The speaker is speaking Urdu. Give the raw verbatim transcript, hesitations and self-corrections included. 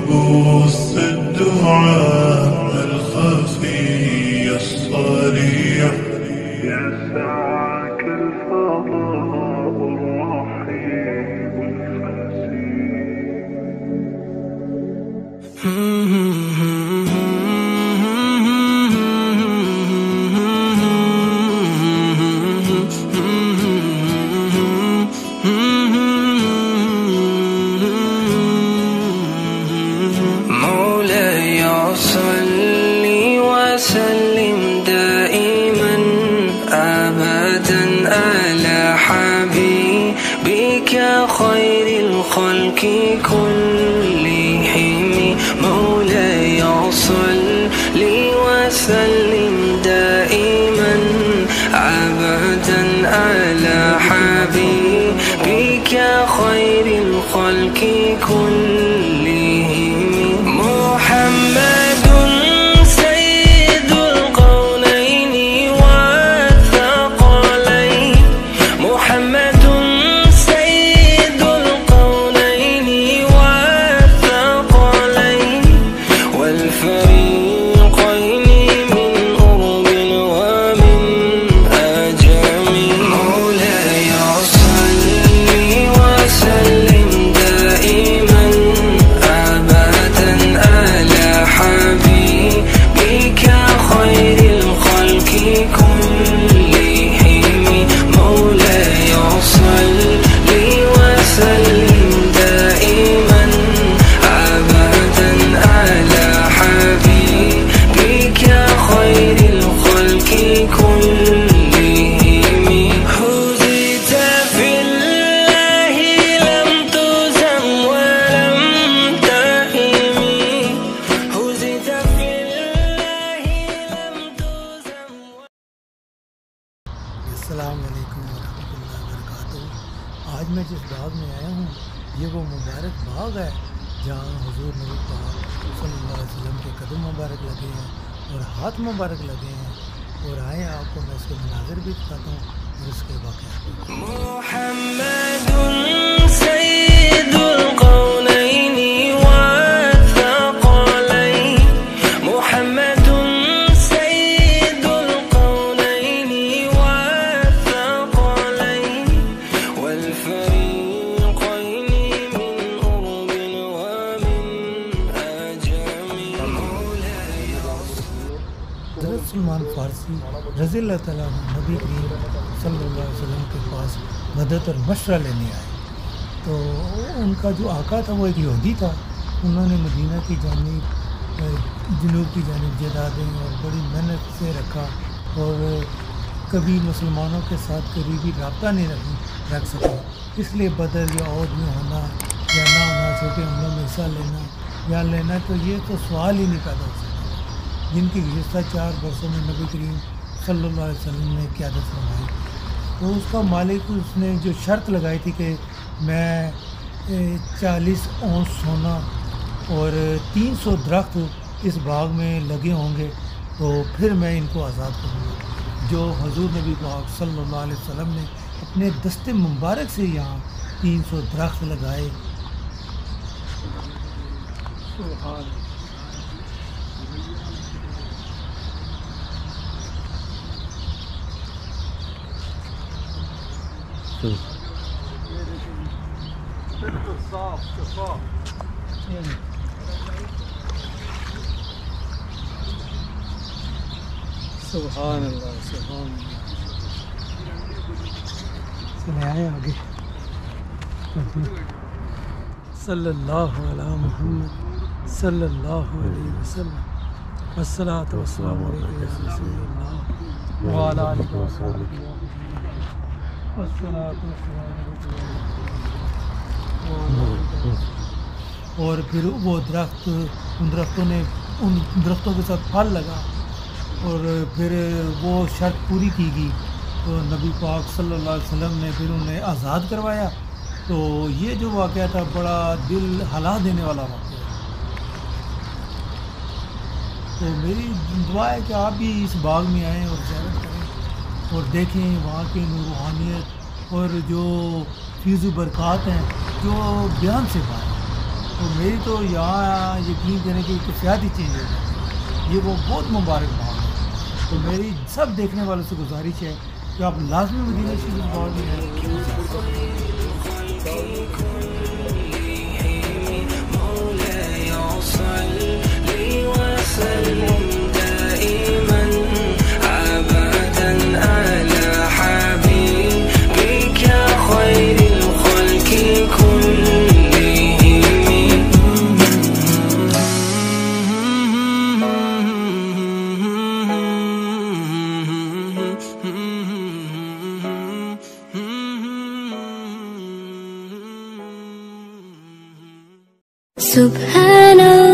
بث الدعاء الخفي الصريح يسعك الفضاء الرحيم مولاي صل وسلم دائما أبدا على حبيبك خير الخلق كلهم. مولاي صل وسلم دائما أبدا على حبيبك خير الخلق كلهم. محمد سيد القولين والثقلين. محمد سيد القولين والثقلين والفريقين من أرب ومن أجم. مولاي صل وسلم دائما أبدا على حبيبك خير الخلق كلهم. مولاي صل وسلم دائما أبدا على حبيبك خير الخلق كلهم. هزت في الله لم تزم ولم تهم. هزت في الله لم تزم. السلام علیکم ورحمۃ اللہ وبرکاتہ۔ آج میں جس باغ میں آیا ہوں یہ وہ مبارک باغ ہے جہاں حضور نبی پاک صلی اللہ علیہ وسلم کے قدم مبارک لگے ہیں اور ہاتھ مبارک لگے ہیں، اور آئے آپ کو میں اس کے مناظر بھی دکھاتا ہوں اور اس کے واقعات بھی۔ محمد سيد القولين والثقلين. محمد سيد القولين والثقلين والفريقين من أرب ومن أجم. مولاي حضرت سلمان فارسی رضی اللہ تعالیٰ عنہ نبی کریم صلی اللہ علیہ وسلم کے پاس مدد اور مشورہ لینے آئے، تو ان کا جو آقا تھا وہ ایک یہودی تھا۔ انہوں نے مدینہ کی جانب جنوب کی جانب جائیدادیں اور بڑی محنت سے رکھا، اور کبھی مسلمانوں کے ساتھ قریبی رابطہ نہیں رکھ رکھ سکے، اس لیے بدر یا عہد میں ہونا یا نہ ہونا، چھوٹے حملوں میں حصہ لینا یا لینا، تو یہ تو سوال ہی نہیں پیدا ہو سکتا، جن کی گزشتہ چار برسوں میں نبی کریم صلی اللہ علیہ وسلم نے قیادت فرمائی۔ تو اس کا مالک اس نے جو شرط لگائی تھی کہ میں چالیس اونس سونا اور تین سو درخت اس باغ میں لگے ہوں گے تو پھر میں ان کو آزاد کروں گا، جو حضور نبی پاک صلی اللہ علیہ وسلم نے اپنے دست مبارک سے یہاں تین سو درخت لگائے۔ سبحان اللہ۔ سبحان اللہ سبحان اللہ۔ چلے آئے آگے۔ صلی اللہ علیہ محمد صلی اللہ علیہ وسلم والصلاۃ والسلام علیہ رسول اللہ وعلی آلہ وصحبہ والصلاۃ والسلام علیہ۔ اور پھر وہ درخت ان درختوں نے ان درختوں کے ساتھ پھل لگا، اور پھر وہ شرط پوری کی گئی تو نبی پاک صلی اللہ علیہ وسلم نے پھر انہیں آزاد کروایا۔ تو یہ جو واقعہ تھا بڑا دل ہلا دینے والا واقعہ ہے۔ تو میری دعا ہے کہ آپ بھی اس باغ میں آئیں اور زیارت کریں اور دیکھیں وہاں کی روحانیت اور جو فیض و برکات ہیں جو بیان سے باہر۔ تو میری تو یہاں یقین کرنے کی ایک سیاحتی چینج ہو جائے، یہ وہ بہت مبارک ماحول ہے. تو میری سب دیکھنے والوں سے گزارش ہے کہ آپ لازمی مدینہ شریف باغ میں ہیں. سبحان